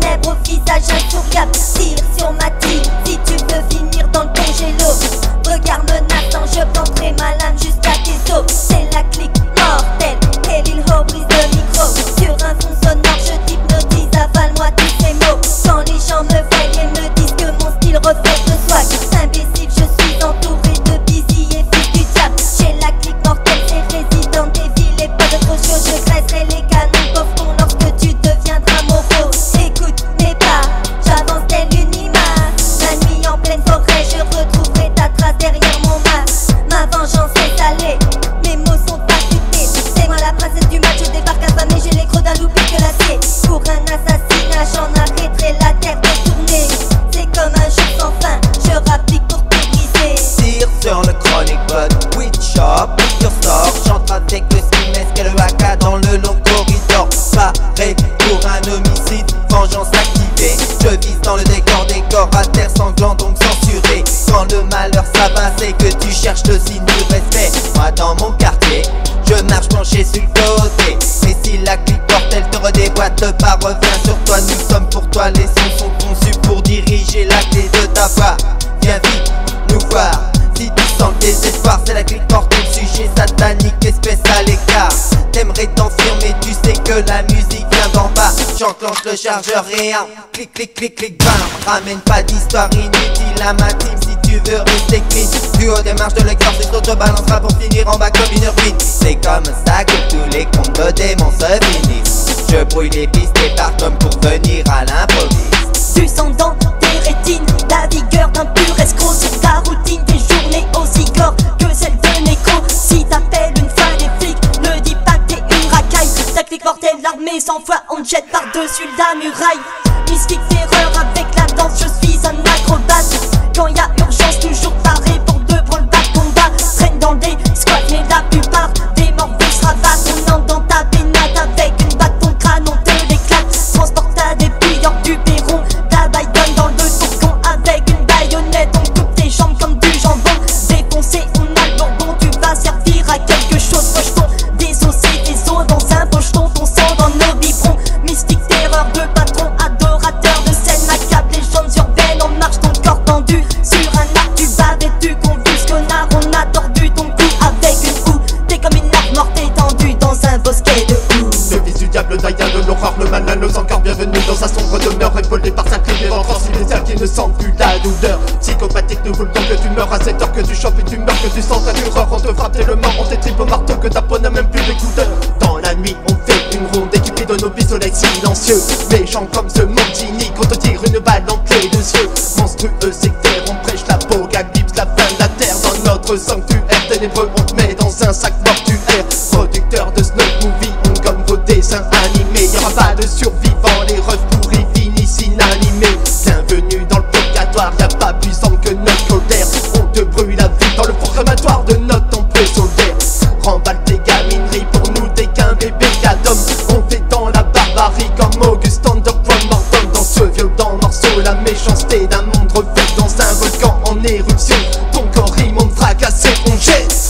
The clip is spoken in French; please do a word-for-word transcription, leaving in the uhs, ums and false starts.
ténèbres au visage insouriable. Tire sur ma team si tu veux finir dans le congélo. Regard menaçant, je planterai ma lame jusqu'à tes os. C'est la clique mortelle et Lil Ho brise le micro. Sur un fond sonore je t'hypnotise, avale-moi tous ces mots. Quand les gens me voient et me disent que mon style reflète le swag. Imbécile, je suis entouré de busy et fils du diable. J'ai la clique mortelle, c'est résident des villes et pas d'autre chose. Je graisserai les canons pauvres cons lorsque tu deviendras moraux. Écoute mes pas, j'avance tel une image. La nuit en pleine forêt, je retrouverai ta trace derrière mon masque. Ma vengeance est salée, mes mots sont affûtés. C'est moi la princesse du match, je débarque affamée, j'ai les crocs d'un loup que l'acier. Pour un assassinat, j'en arrêterai la terre de tourner. C'est comme un jeu sans fin, je rapplique pour te briser. Tire sur le chronic bud, witch shop, your store. J'entre avec le skiness et le haka dans le long corridor. Paré pour un homicide, vengeance activée. Je vise dans le décor, décor à terre sanglant donc censuré. Quand le malheur s'abat, c'est que tu cherches le signe du respect. Moi dans mon quartier, je marche penché sur le côté. Mais si la clique mortelle te redéboîte, le pas revient sur toi. Nous sommes pour toi, les sons sont conçus pour diriger la clé de ta voix. Viens vite nous voir, si tu sens le désespoir. C'est la clique mortelle, sujet satanique, espèce à l'écart. T'aimerais t'enfuir mais tu sais que la musique vient d'en bas. J'enclenche le chargeur et un clic clic clic clic bam. Ramène pas d'histoire inutile à ma team si tu veux rester clean. Du haut des marches de l'exorciste, te balancera pour finir en bas comme une ruine. C'est comme ça que tous les contes de démons se finissent. Je brouille les pistes et pars comme pour venir à l'improviste. Du sang dans tes rétines, la vigueur d'un pur escroc. Sur ta routine, tes journées aussi gore que celle de Neko. Si t'appelles une fois les flics, ne dis pas que t'es une racaille. Ta clique mortelle, l'armée cent fois, on te jette par-dessus la muraille. Mystique terreur avec la danse, je suis un acrobate. Quand y a urgence, toujours paré pour de branle-bas de combat. Traîne dans des squats, mais la plupart des morts vont se rabattre. On entre dans ta pénate avec une batte, ton crâne, on te l'éclate. Transporte à des pilleurs du perron, ta baïonne dans le fourgon. Avec une baïonnette, on coupe tes jambes comme du jambon. Défoncé, on a le bourbon, tu vas servir à quelque chose. Pocheton, désossé, des os dans un pocheton, ton sang dans nos biberons. Mystique terreur de patron, adorateur de scène macabre. Légendes urbaines en marche, ton corps tendu sur un arc, tu bats et tu convulses. Connard, on a tordu ton cou avec une houe. T'es comme une arme morte étendue dans un bosquet de houx. Le fils du diable, Daya de l'horreur, le malin nos encore bienvenue dans sa sombre demeure. Épaulé par sa clé des ventres silencieux qui ne sent plus la douleur. Psychopathique, nous voulons que tu meurs à cette heure, que tu chopes et tu meurs, que tu sens ta fureur. On te frappe tellement, on t'étripe au marteau que ta peau n'a même plus d'écouteurs. Dans la nuit, on fait une ronde équipée de nos pistolets silencieux. Méchants comme ce Montini, qu'on te tire une balle dans les deux yeux. Monstrueux sectaire, on prêche l'apocalypse, la fin de la terre. Dans notre sanctuaire ténébreux, on te met dans un sac mortuaire. Producteur de snuff movie, on gomme vos dessins animés. Y'aura pas de survivants, les refs pourris finissent inanimés. Bienvenue dans le purgatoire, y'a pas puissant que notre colère. On te brûle la vie dans le four crématoire de notre temple solaire. Remballe tes gamineries, pour nous t'es qu'un bébé d'homme. On fait dans la barbarie comme Auguste Underground Morton. Dans ce violent morceau, la méchanceté d'un monde refait dans un volcan en éruption. Ton corps immonde fracassé, on jette.